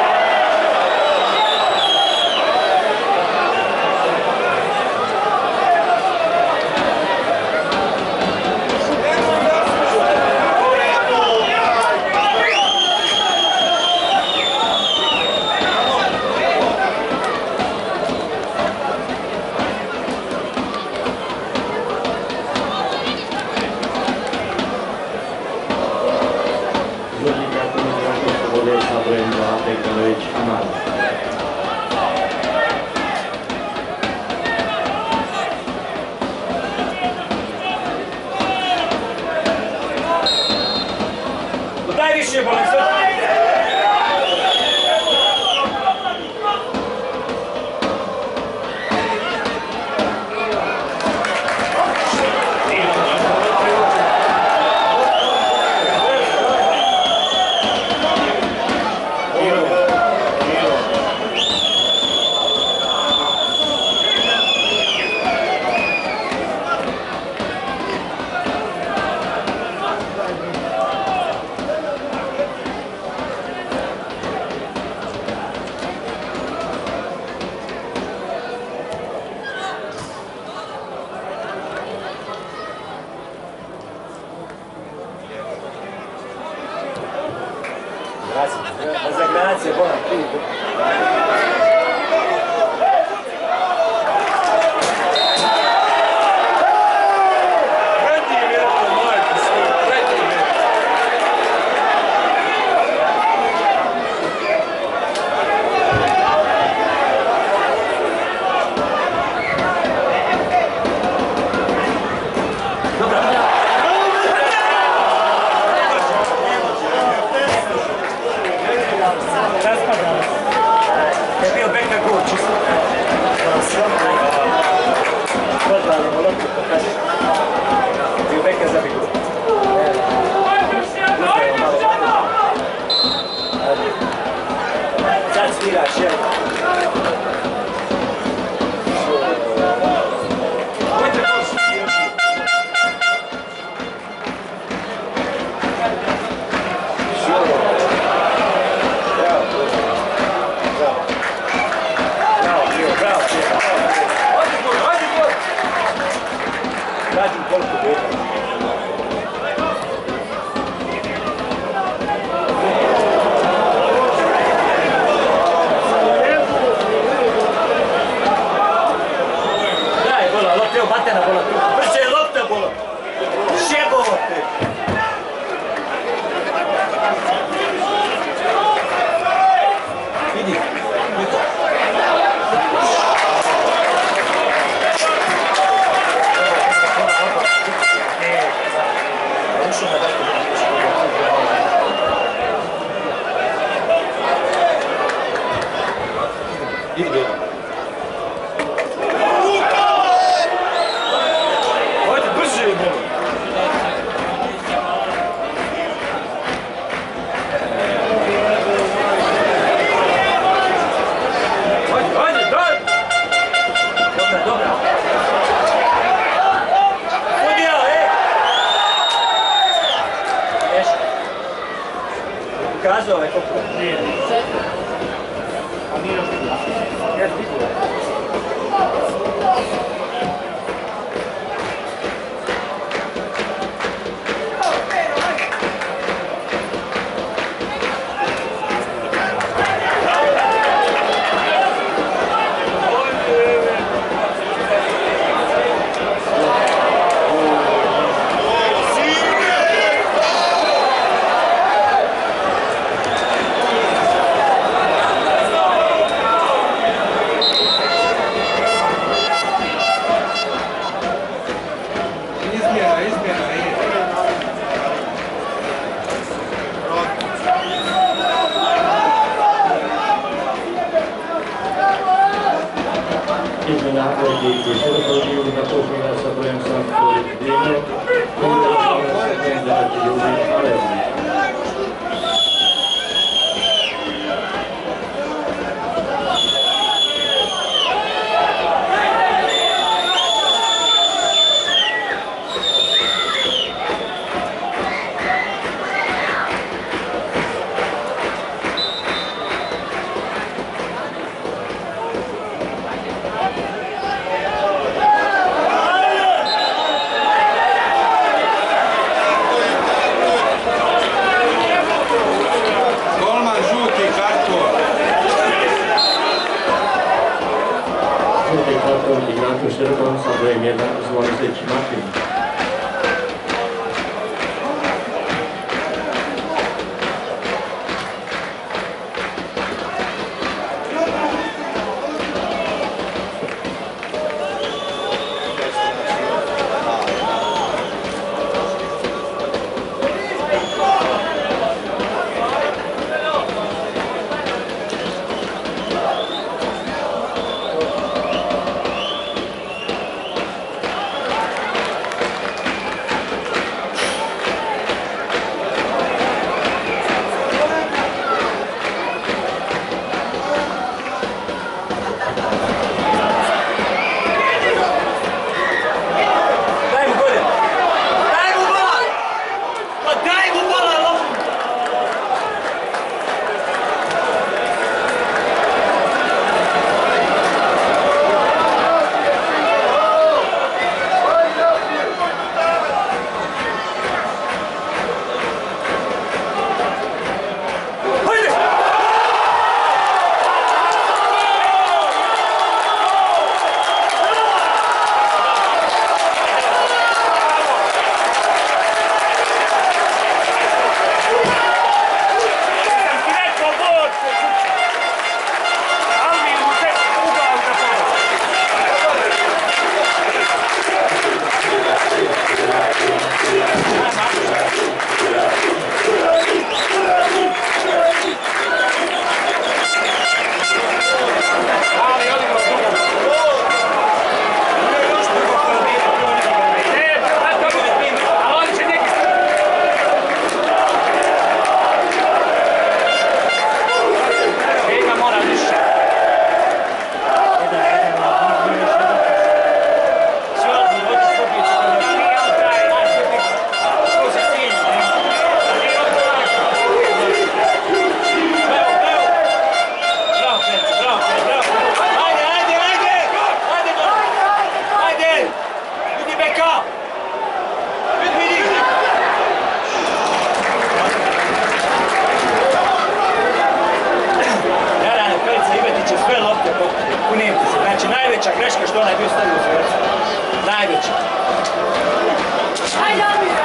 Daj više, bolim se! Grazie, grazie, grazie, buon appetito. evo batena bola, brže lopta bola. Šebovo te. Vidi, vidi. Hajde, brže je bolo. Hajde, hajde, daj! Dobra, dobra. Sudija, ej! Ješ. Ukazao ovaj koliko. Nije. A nije još vidio. Jes vidio. Izmjena, izmjena, je. Izmjena koji se dogodio na posljednja sa brojem sam koji dino, koji je da će ljudi parevni. Golman žuti karton. Žuti karton igraču Srbom sa brojem jedan Zvonisić Martin. Daj mu gore! Daj mu bola! Pa daj mu bola, loptu! Hajde! Sam ti rekao bod! Alvin, u te ugao za pola. Ali odigrao dugo. Ne, pa to bude primjer, ali oni će neki... Ega mora više. Sve odmah, dođi s pobjeći. Nije on taj naš sudnik. To se cilj. Nije on taj. Bravo, bravo. Bravo, Peci, bravo, Peci, bravo. Ajde, ajde, ajde. Ajde, gore. Ajde. Vidi beka. Vidi, vidi. Jarane, Pelica Ivetić je sve lopte punijem ti se. Znači, najveća greška što ona je bio stavio u Zvezdu. najveća. Ajde, Amir!